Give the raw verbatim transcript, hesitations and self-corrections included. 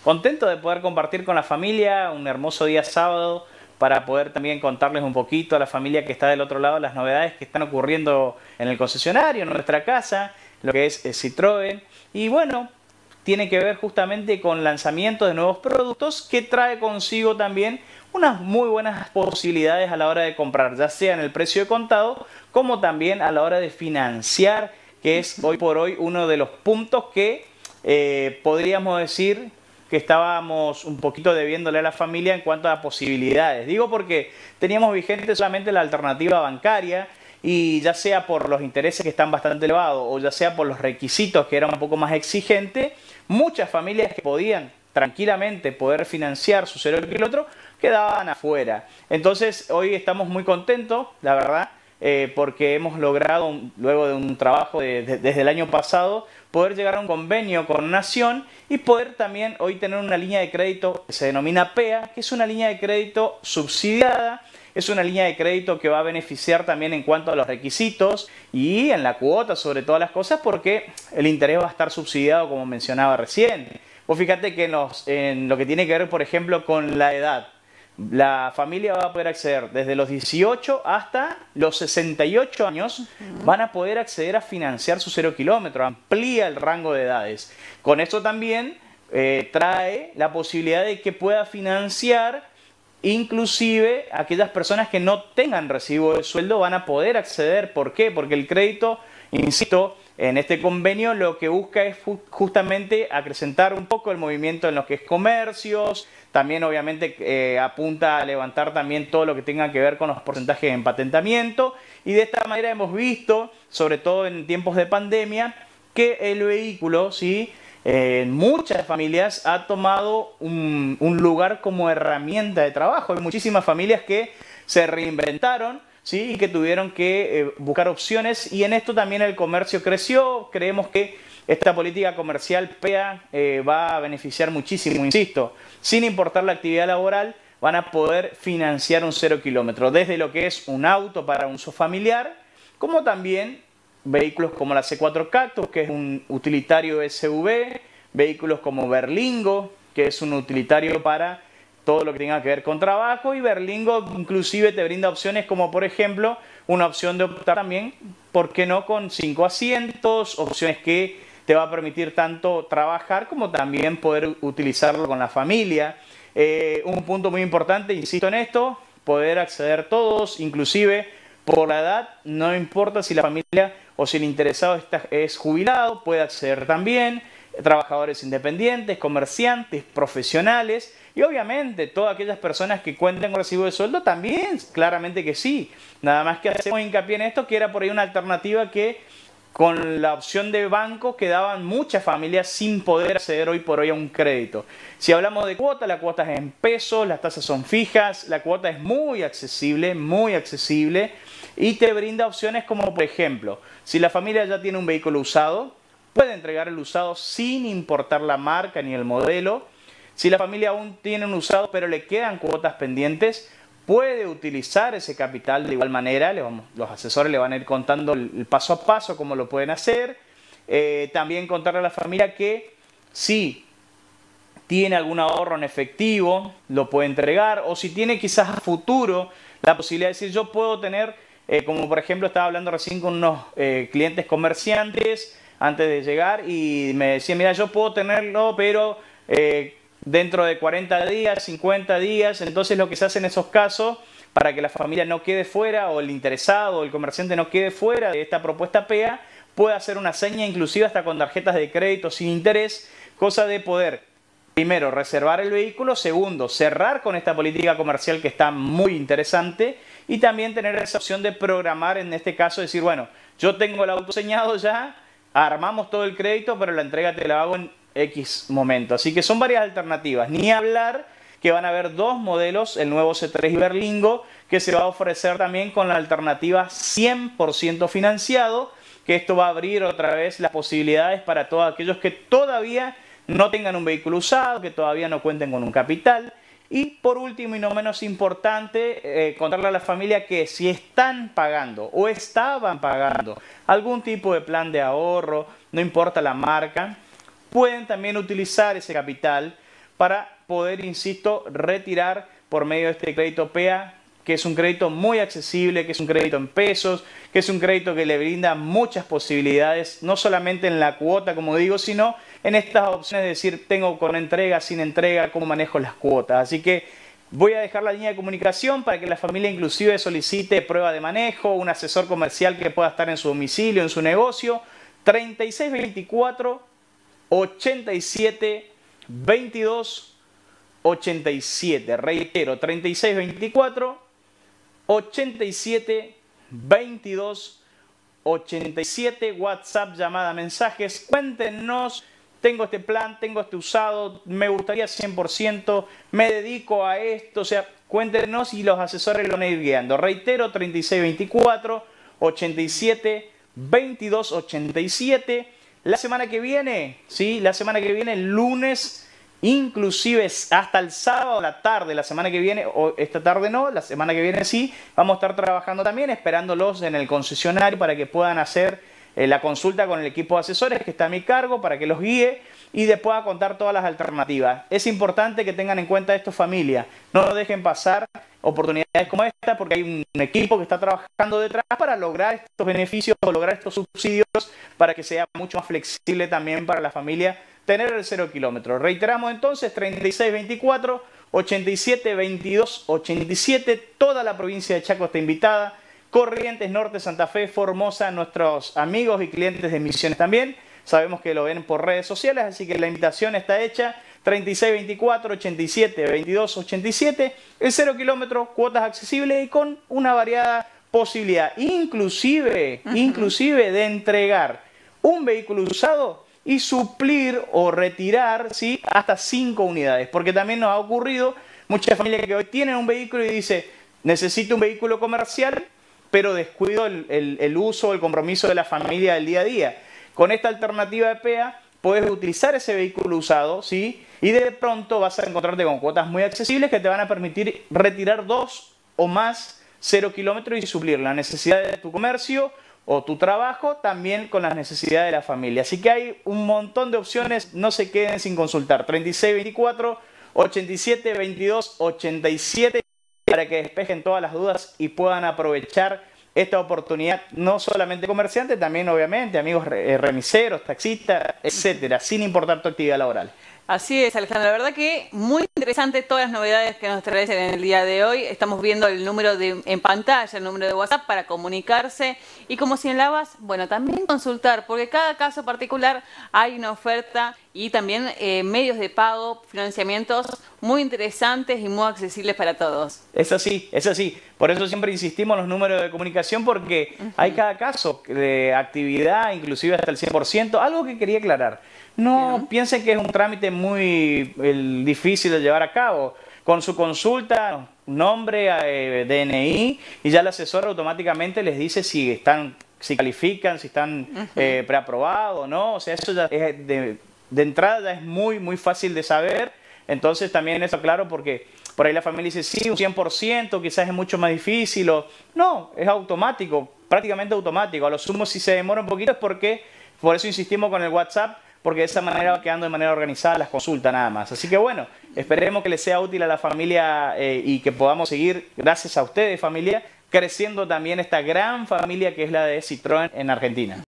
contento de poder compartir con la familia un hermoso día sábado para poder también contarles un poquito a la familia que está del otro lado las novedades que están ocurriendo en el concesionario, en nuestra casa, lo que es Citroën. Y bueno, tiene que ver justamente con lanzamiento de nuevos productos que trae consigo también unas muy buenas posibilidades a la hora de comprar, ya sea en el precio de contado como también a la hora de financiar, que es hoy por hoy uno de los puntos que eh, podríamos decir que estábamos un poquito debiéndole a la familia en cuanto a posibilidades. Digo porque teníamos vigente solamente la alternativa bancaria y ya sea por los intereses que están bastante elevados o ya sea por los requisitos que eran un poco más exigentes, muchas familias que podían tranquilamente poder financiar su cero kilómetro quedaban afuera. Entonces hoy estamos muy contentos, la verdad, eh, porque hemos logrado, luego de un trabajo de, de, desde el año pasado, poder llegar a un convenio con Nación y poder también hoy tener una línea de crédito que se denomina P E A, que es una línea de crédito subsidiada. Es una línea de crédito que va a beneficiar también en cuanto a los requisitos y en la cuota sobre todas las cosas porque el interés va a estar subsidiado como mencionaba recién. Vos fíjate que en, los, en lo que tiene que ver, por ejemplo, con la edad, la familia va a poder acceder desde los dieciocho hasta los sesenta y ocho años, uh-huh. Van a poder acceder a financiar su cero kilómetro, amplía el rango de edades. Con esto también eh, trae la posibilidad de que pueda financiar inclusive aquellas personas que no tengan recibo de sueldo van a poder acceder. ¿Por qué? Porque el crédito, insisto, en este convenio lo que busca es justamente acrecentar un poco el movimiento en lo que es comercios, también obviamente eh, apunta a levantar también todo lo que tenga que ver con los porcentajes de empatentamiento y de esta manera hemos visto, sobre todo en tiempos de pandemia, que el vehículo, ¿sí?, en muchas familias ha tomado un, un lugar como herramienta de trabajo. Hay muchísimas familias que se reinventaron, ¿sí?, y que tuvieron que eh, buscar opciones y en esto también el comercio creció. Creemos que esta política comercial P E A eh, va a beneficiar muchísimo, insisto, sin importar la actividad laboral, van a poder financiar un cero kilómetro, desde lo que es un auto para uso familiar, como también vehículos como la C cuatro Cactus, que es un utilitario S U V, vehículos como Berlingo, que es un utilitario para todo lo que tenga que ver con trabajo, y Berlingo inclusive te brinda opciones como por ejemplo una opción de optar también, ¿por qué no?, con cinco asientos, opciones que te va a permitir tanto trabajar como también poder utilizarlo con la familia. Eh, un punto muy importante, insisto en esto, poder acceder todos, inclusive por la edad, no importa si la familia o si el interesado está, es jubilado, puede acceder también, trabajadores independientes, comerciantes, profesionales y obviamente todas aquellas personas que cuenten con recibo de sueldo también, claramente que sí. Nada más que hacemos hincapié en esto, que era por ahí una alternativa que con la opción de banco quedaban muchas familias sin poder acceder hoy por hoy a un crédito. Si hablamos de cuota, la cuota es en pesos, las tasas son fijas, la cuota es muy accesible, muy accesible y te brinda opciones como por ejemplo, si la familia ya tiene un vehículo usado, puede entregar el usado sin importar la marca ni el modelo. Si la familia aún tiene un usado pero le quedan cuotas pendientes, puede utilizar ese capital de igual manera. Le vamos, los asesores le van a ir contando el, el paso a paso cómo lo pueden hacer. Eh, también contarle a la familia que si tiene algún ahorro en efectivo, lo puede entregar. O si tiene quizás a futuro la posibilidad de decir yo puedo tener, eh, como por ejemplo estaba hablando recién con unos eh, clientes comerciantes antes de llegar y me decían, mira, yo puedo tenerlo, pero Eh, dentro de cuarenta días, cincuenta días. Entonces lo que se hace en esos casos para que la familia no quede fuera o el interesado o el comerciante no quede fuera de esta propuesta P E A, puede hacer una seña inclusive hasta con tarjetas de crédito sin interés, cosa de poder primero reservar el vehículo, segundo cerrar con esta política comercial que está muy interesante y también tener esa opción de programar, en este caso decir, bueno, yo tengo el auto señado ya, armamos todo el crédito pero la entrega te la hago en X momento. Así que son varias alternativas. Ni hablar que van a haber dos modelos, el nuevo C tres y Berlingo, que se va a ofrecer también con la alternativa cien por ciento financiado, que esto va a abrir otra vez las posibilidades para todos aquellos que todavía no tengan un vehículo usado, que todavía no cuenten con un capital. Y por último y no menos importante, eh, contarle a la familia que si están pagando o estaban pagando algún tipo de plan de ahorro, no importa la marca, pueden también utilizar ese capital para poder, insisto, retirar por medio de este crédito P E A, que es un crédito muy accesible, que es un crédito en pesos, que es un crédito que le brinda muchas posibilidades, no solamente en la cuota, como digo, sino en estas opciones de decir, tengo con entrega, sin entrega, cómo manejo las cuotas. Así que voy a dejar la línea de comunicación para que la familia inclusive solicite prueba de manejo, un asesor comercial que pueda estar en su domicilio, en su negocio, treinta y seis veinticuatro, ochenta y siete, veintidós, ochenta y siete. Reitero, treinta y seis veinticuatro, ochenta y siete, veintidós, ochenta y siete. WhatsApp, llamada, mensajes. Cuéntenos, tengo este plan, tengo este usado, me gustaría cien por ciento, me dedico a esto. O sea, cuéntenos y los asesores lo van a ir guiando. Reitero, treinta y seis veinticuatro, ochenta y siete, veintidós, ochenta y siete. La semana que viene, ¿sí? La semana que viene, el lunes, inclusive hasta el sábado a la tarde, la semana que viene, o esta tarde no, la semana que viene sí, vamos a estar trabajando también, esperándolos en el concesionario para que puedan hacer eh, la consulta con el equipo de asesores que está a mi cargo, para que los guíe y les pueda contar todas las alternativas. Es importante que tengan en cuenta esto, familia, no dejen pasar oportunidades como esta, porque hay un equipo que está trabajando detrás para lograr estos beneficios, lograr estos subsidios, para que sea mucho más flexible también para la familia tener el cero kilómetro. Reiteramos entonces, treinta y seis veinticuatro, ochenta y siete, veintidós, ochenta y siete, toda la provincia de Chaco está invitada, Corrientes, Norte, Santa Fe, Formosa, nuestros amigos y clientes de Misiones también, sabemos que lo ven por redes sociales, así que la invitación está hecha, treinta y seis veinticuatro, ochenta y siete, veintidós, ochenta y siete, el cero kilómetro, cuotas accesibles y con una variada posibilidad, inclusive, uh-huh. inclusive de entregar un vehículo usado y suplir o retirar, ¿sí?, hasta cinco unidades. Porque también nos ha ocurrido muchas familias que hoy tienen un vehículo y dice, necesito un vehículo comercial, pero descuido el, el, el uso, el compromiso de la familia del día a día. Con esta alternativa de P E A, puedes utilizar ese vehículo usado, ¿sí?, y de pronto vas a encontrarte con cuotas muy accesibles que te van a permitir retirar dos o más cero kilómetros y suplir la necesidad de tu comercio o tu trabajo también con las necesidades de la familia. Así que hay un montón de opciones, no se queden sin consultar. treinta y seis veinticuatro, ochenta y siete, veintidós, ochenta y siete para que despejen todas las dudas y puedan aprovechar esta oportunidad, no solamente comerciantes, también obviamente amigos remiseros, taxistas, etcétera, sin importar tu actividad laboral. Así es, Alejandro. La verdad que muy interesante todas las novedades que nos traes en el día de hoy. Estamos viendo el número de, en pantalla, el número de WhatsApp para comunicarse. Y como señalabas, bueno, también consultar, porque cada caso particular hay una oferta y también eh, medios de pago, financiamientos muy interesantes y muy accesibles para todos. Es así, es así. Por eso siempre insistimos en los números de comunicación, porque uh-huh. hay cada caso de actividad, inclusive hasta el cien por ciento. Algo que quería aclarar. No Bien. piensen que es un trámite muy el, difícil de llevar a cabo. Con su consulta, nombre, eh, D N I, y ya el asesor automáticamente les dice si están, si califican, si están uh-huh. eh, preaprobados o no. O sea, eso ya es de, de entrada ya es muy, muy fácil de saber. Entonces también eso claro, porque por ahí la familia dice, sí, un cien por ciento, quizás es mucho más difícil. O, no, es automático, prácticamente automático. A lo sumo, si se demora un poquito es porque, por eso insistimos con el WhatsApp, porque de esa manera va quedando de manera organizada las consultas nada más. Así que bueno, esperemos que les sea útil a la familia eh, y que podamos seguir, gracias a ustedes familia, creciendo también esta gran familia que es la de Citroën en Argentina.